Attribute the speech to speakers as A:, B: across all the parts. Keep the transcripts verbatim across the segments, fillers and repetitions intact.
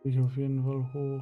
A: Ich auf jeden Fall hoch.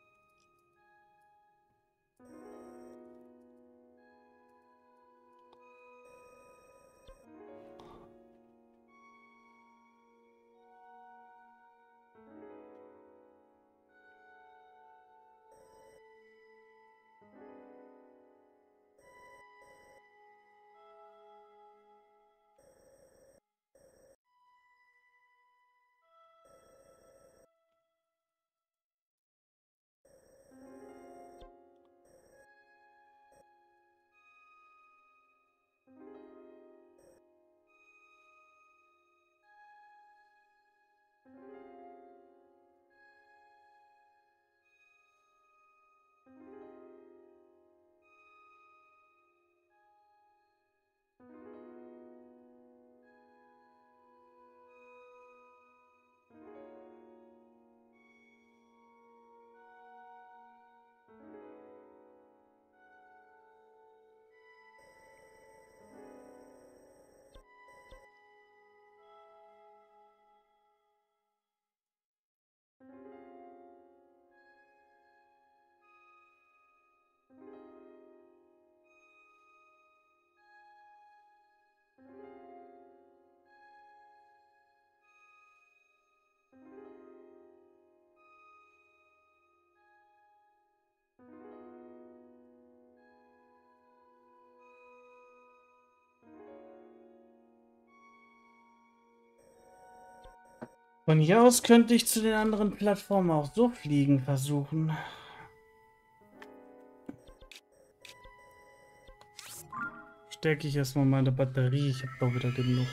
A: Von hier aus könnte ich zu den anderen Plattformen auch so fliegen versuchen. Stärke ich erstmal meine Batterie. Ich habe doch wieder genug.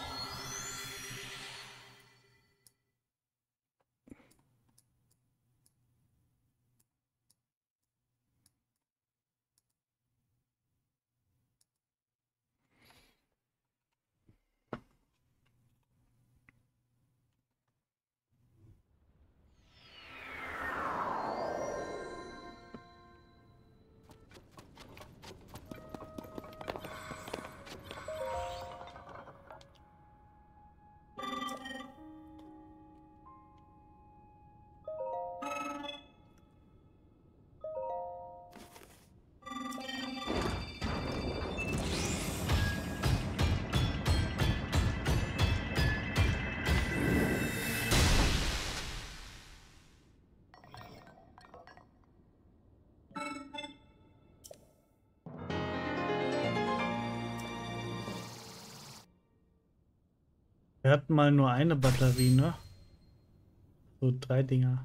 A: Wir hatten mal nur eine Batterie, ne? So drei Dinger.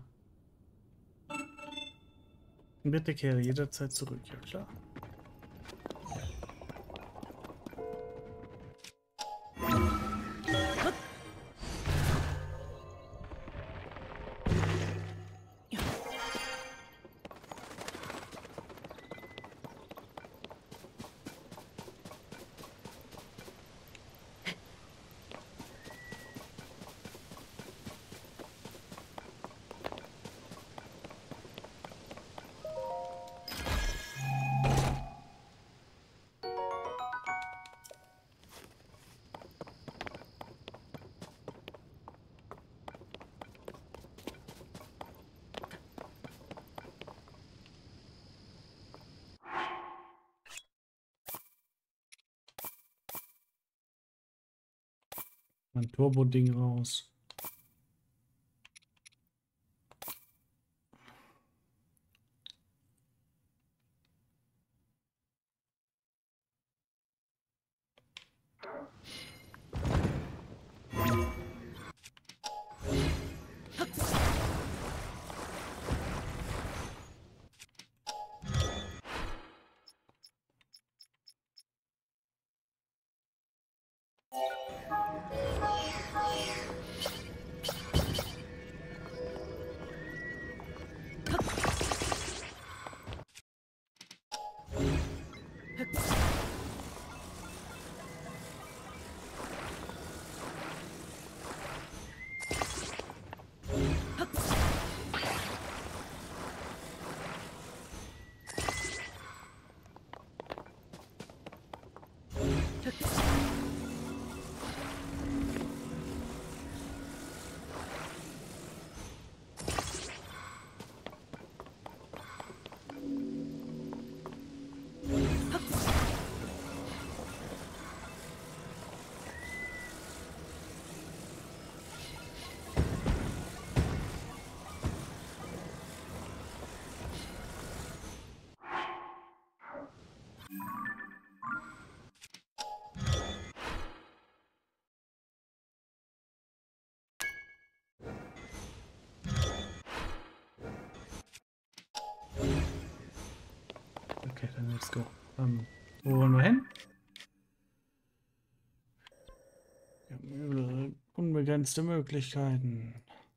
A: Bitte kehre jederzeit zurück, ja klar. Mein Turbo-Ding raus. Okay, dann let's go. Ähm, wo wollen wir hin? Wir haben unbegrenzte Möglichkeiten.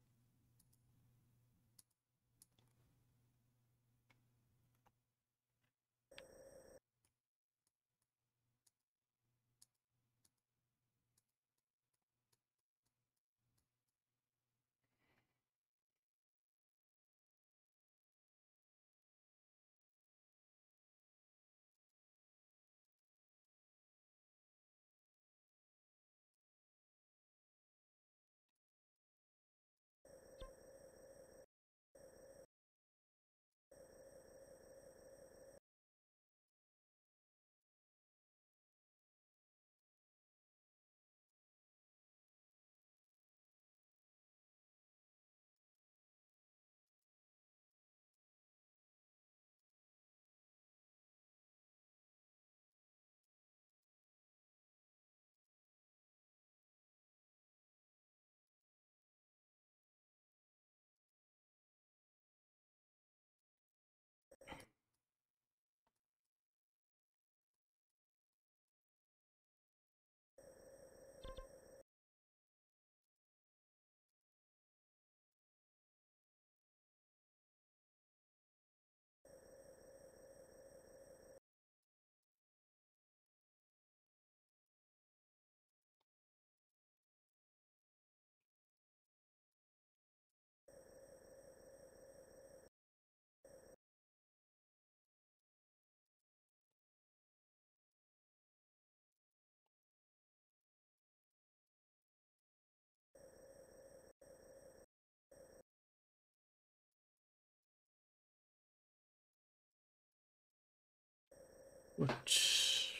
A: Gut.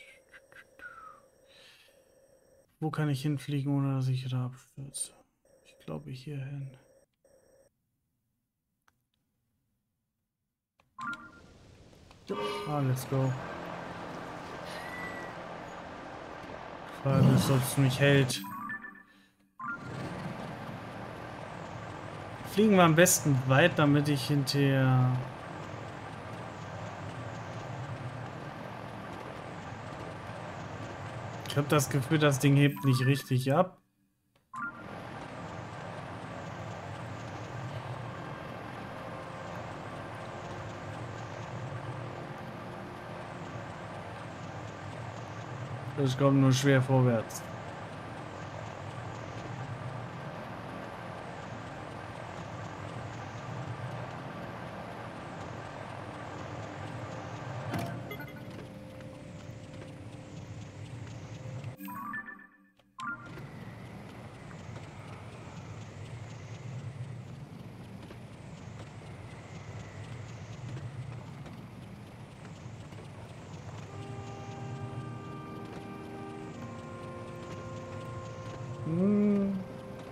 A: Wo kann ich hinfliegen, ohne dass ich da abstürze? Ich glaube hier hin. Ah, let's go. Frage ist, ob es mich hält. Fliegen wir am besten weit, damit ich hinterher... Ich habe das Gefühl, das Ding hebt nicht richtig ab. Ich komme nur schwer vorwärts. Hm.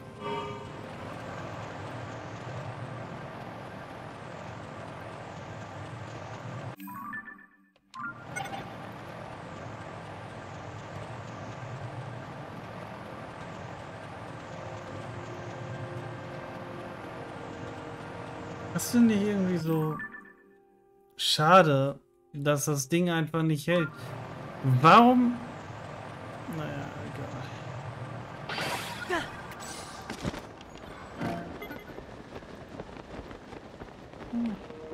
A: Das finde ich irgendwie so schade, dass das Ding einfach nicht hält. Warum? Naja, egal. Hm.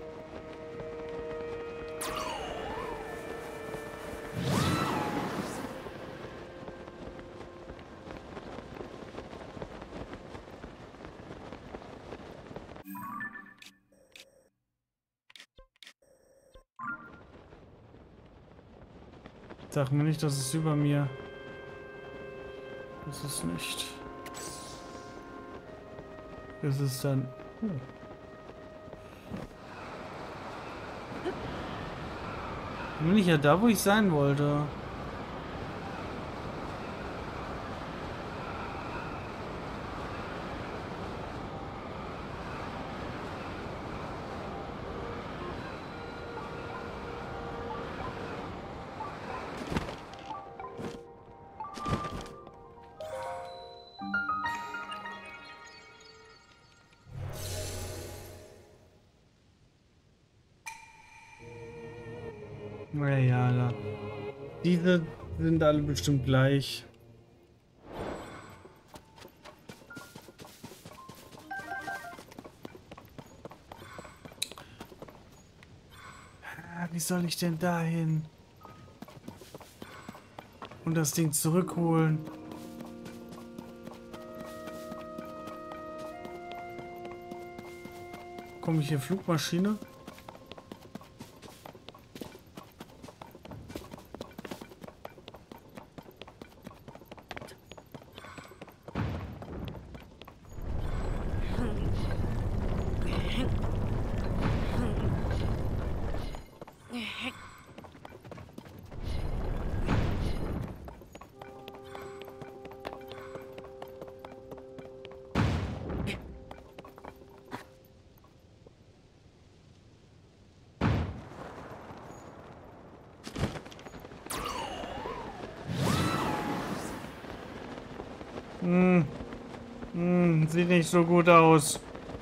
A: Sag mir nicht, das ist über mir. Das ist nicht. Es ist dann. Oh. Bin ich ja da, wo ich sein wollte. Naja, da. Diese sind alle bestimmt gleich. Ah, wie soll ich denn dahin? Und das Ding zurückholen? Komme ich hier Flugmaschine? Hm, hm, sieht nicht so gut aus.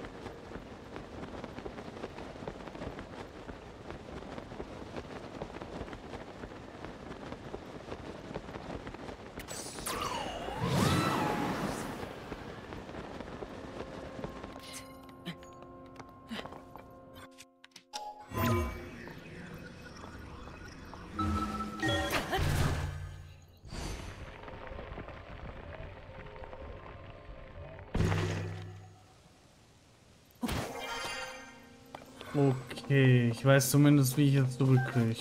A: Okay, ich weiß zumindest, wie ich jetzt zurückkriege.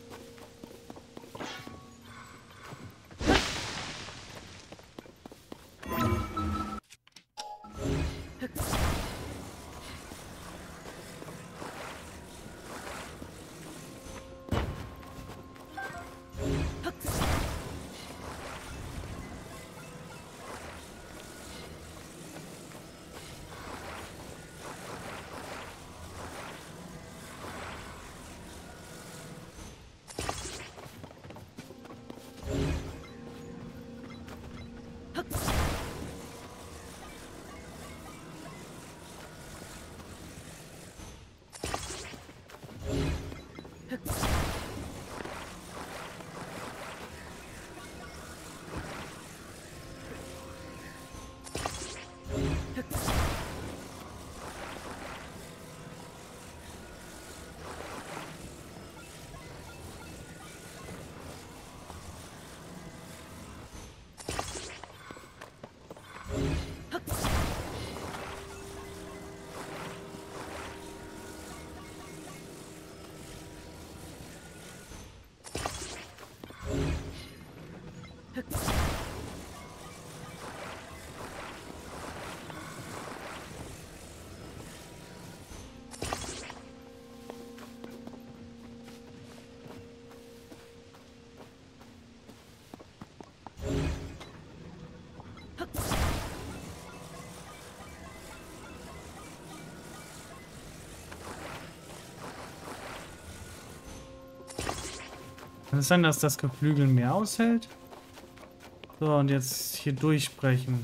A: Kann es sein, dass das Geflügel mehr aushält? So, und jetzt hier durchbrechen.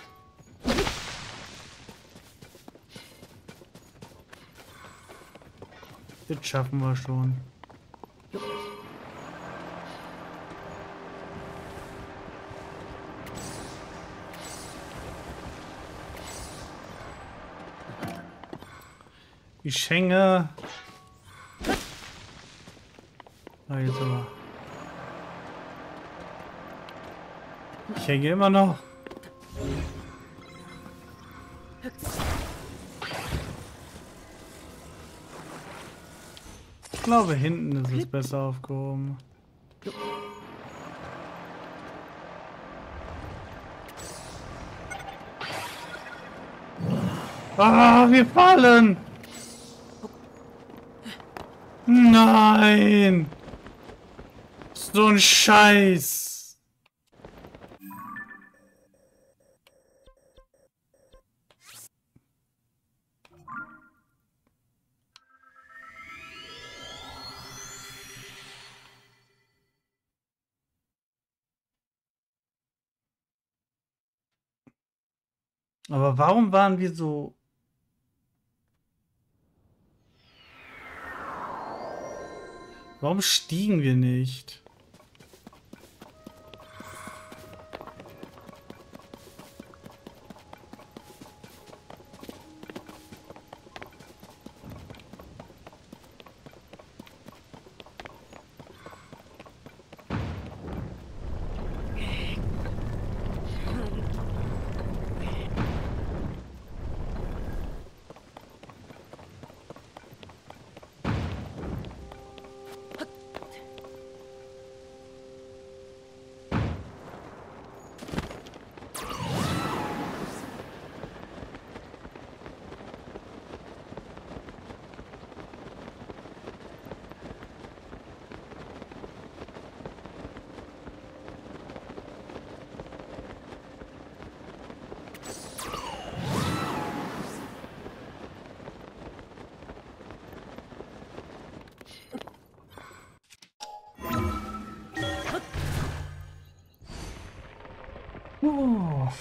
A: Das schaffen wir schon. Ich hänge. Ah, jetzt aber. Ich hänge immer noch. Ich glaube, hinten ist es besser aufgehoben. Ah, wir fallen! Nein! So ein Scheiß! Aber warum waren wir so... Warum stiegen wir nicht? Oh.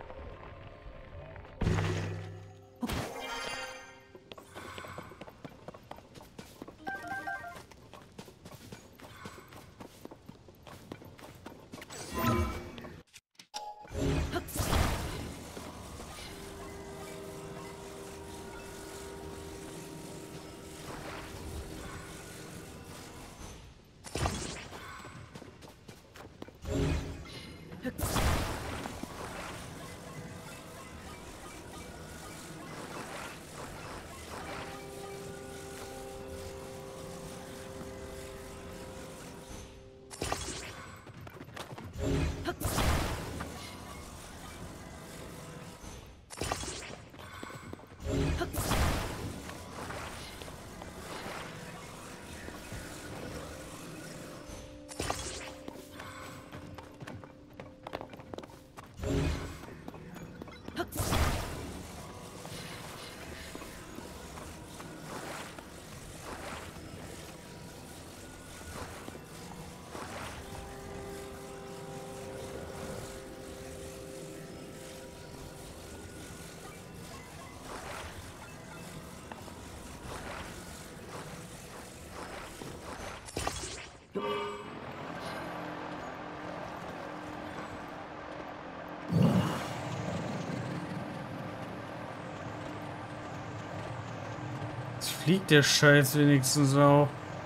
A: Jetzt fliegt der Scheiß wenigstens auch.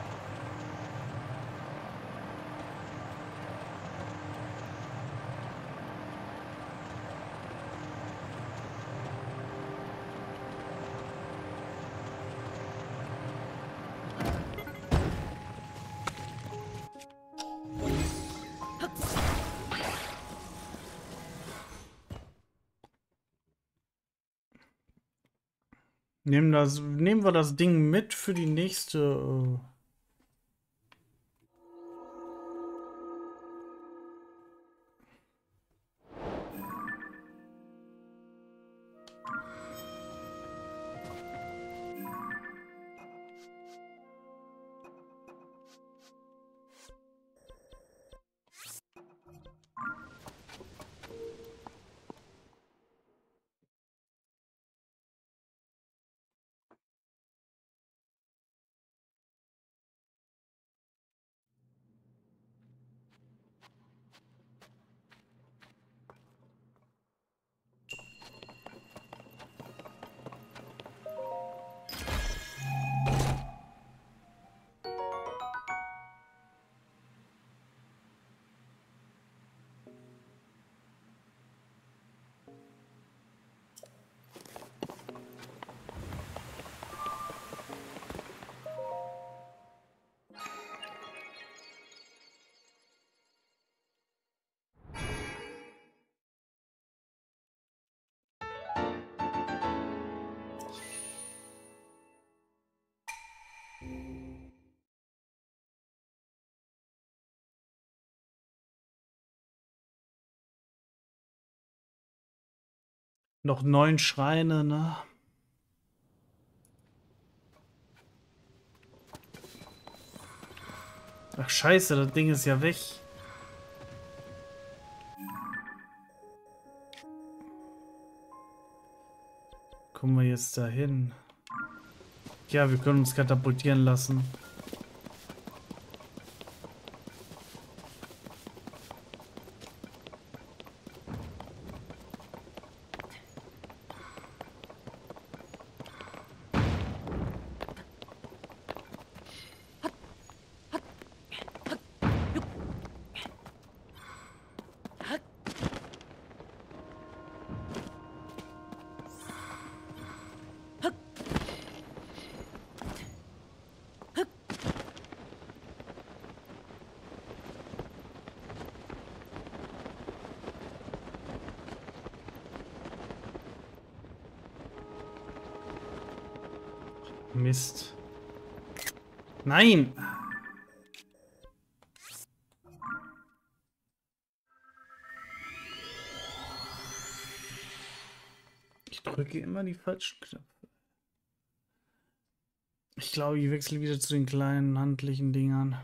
A: Nehmen, das, nehmen wir das Ding mit für die nächste... Äh Noch neun Schreine, ne? Ach scheiße, das Ding ist ja weg. Kommen wir jetzt dahin? Ja, wir können uns katapultieren lassen. Mist. Nein! Ich drücke immer die falschen Knöpfe. Ich glaube, ich wechsle wieder zu den kleinen handlichen Dingern.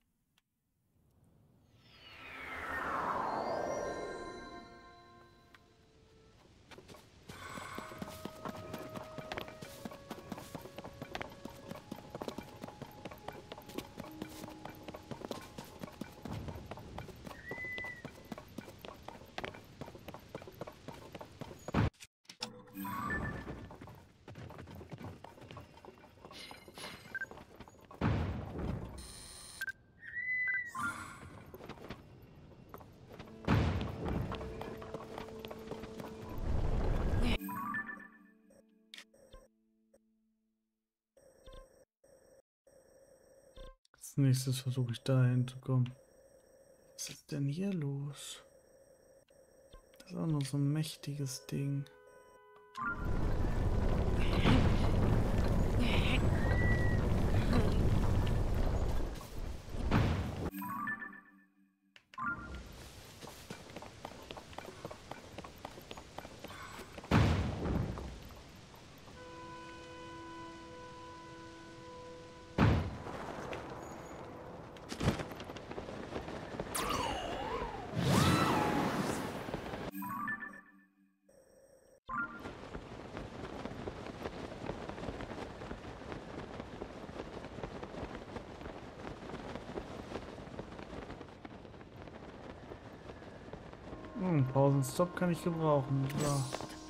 A: Als nächstes versuche ich dahin zu kommen. Was ist denn hier los? Das ist auch noch so ein mächtiges Ding. Hm, Pausenstopp kann ich gebrauchen. So.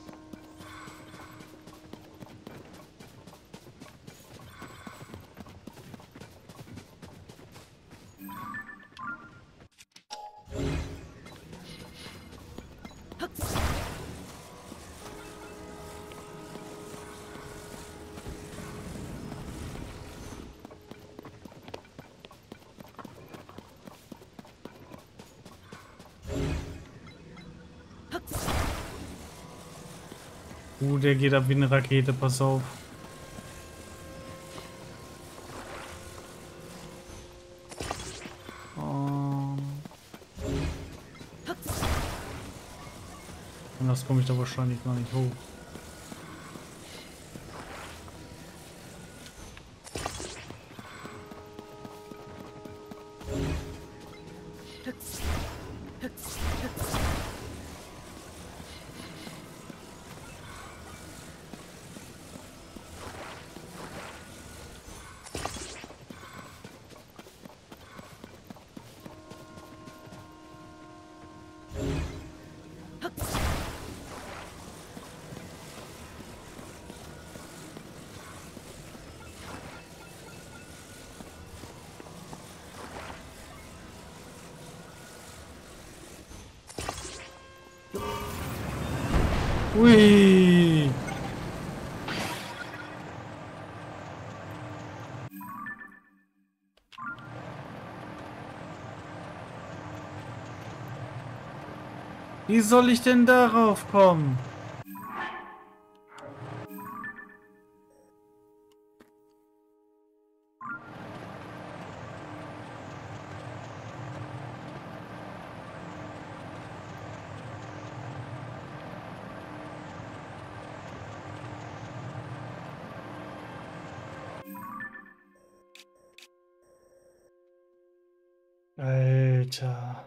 A: Uh, der geht ab wie eine Rakete, pass auf. Um. Anders komme ich da wahrscheinlich gar nicht hoch. Ui! Wie soll ich denn darauf kommen? Alter.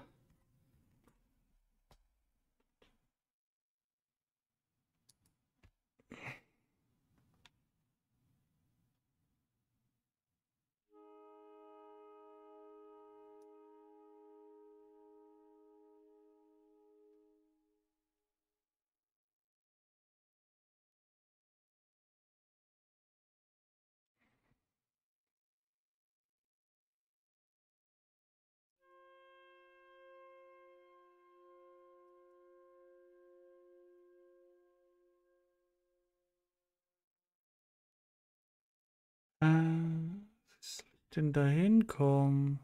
A: Äh, wie soll ich denn da hinkommen?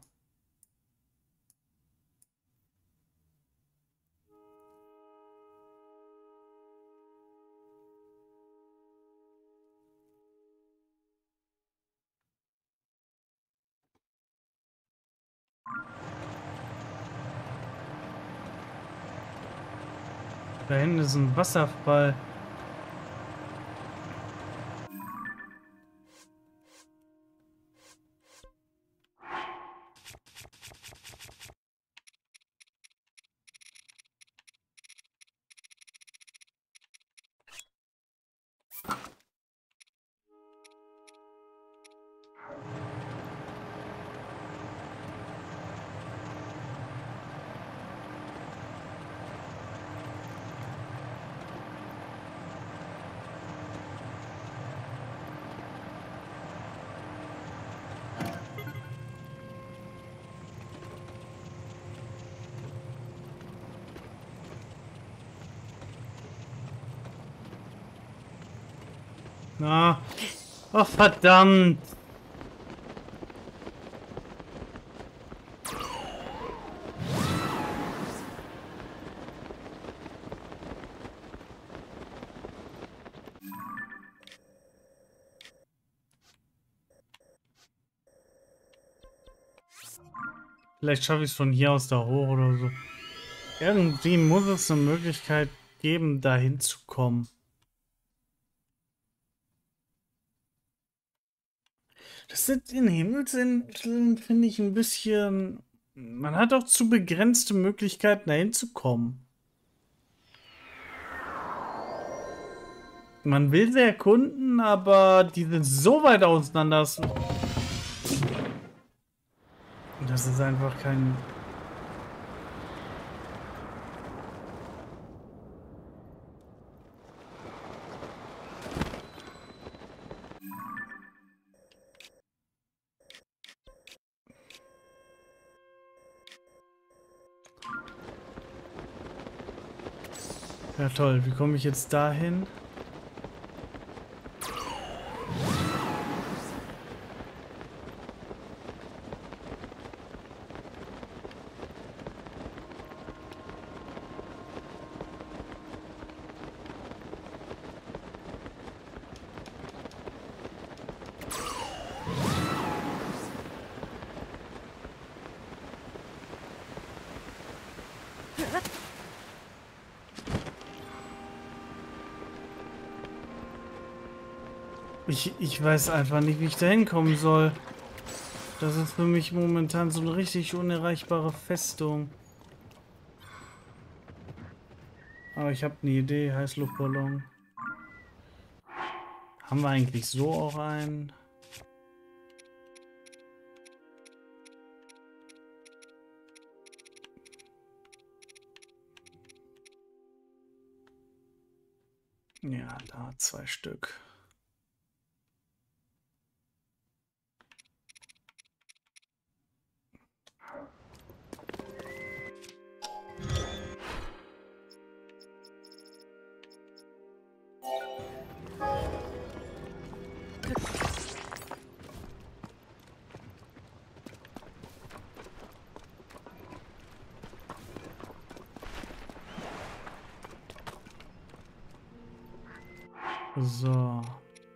A: Da hinten ist ein Wasserfall. Na, oh verdammt. Vielleicht schaffe ich es von hier aus da hoch oder so. Irgendwie muss es eine Möglichkeit geben, da hinzukommen. Das sind in Himmelsinseln, finde ich, ein bisschen. Man hat auch zu begrenzte Möglichkeiten, da hinzukommen. Man will sie erkunden, aber die sind so weit auseinander. Das ist einfach kein. Ja toll, wie komme ich jetzt dahin? Ich, ich weiß einfach nicht, wie ich da hinkommen soll. Das ist für mich momentan so eine richtig unerreichbare Festung. Aber ich habe eine Idee, Heißluftballon. Haben wir eigentlich so auch einen? Ja, da zwei Stück. So.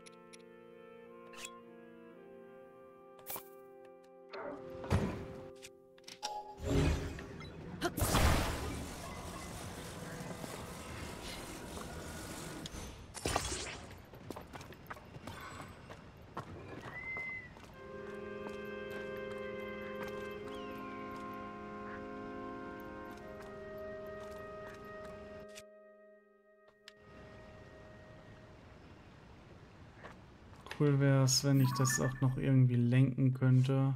A: Cool wäre es, wenn ich das auch noch irgendwie lenken könnte.